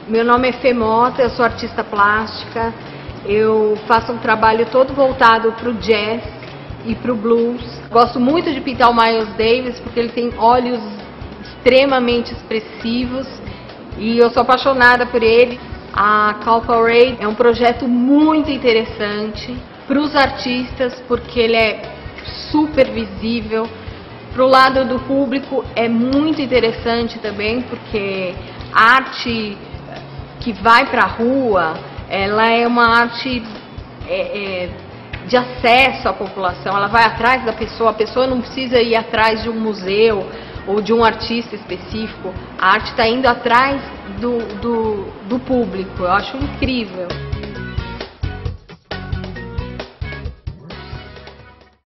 Meu nome é Fê Mota, eu sou artista plástica. Eu faço um trabalho todo voltado para o jazz e para o blues. Gosto muito de pintar o Miles Davis porque ele tem olhos extremamente expressivos e eu sou apaixonada por ele. A Call Parade é um projeto muito interessante para os artistas porque ele é super visível. Para o lado do público é muito interessante também porque a arte que vai para a rua, ela é uma arte de acesso à população, ela vai atrás da pessoa, a pessoa não precisa ir atrás de um museu ou de um artista específico, a arte está indo atrás do público, eu acho incrível.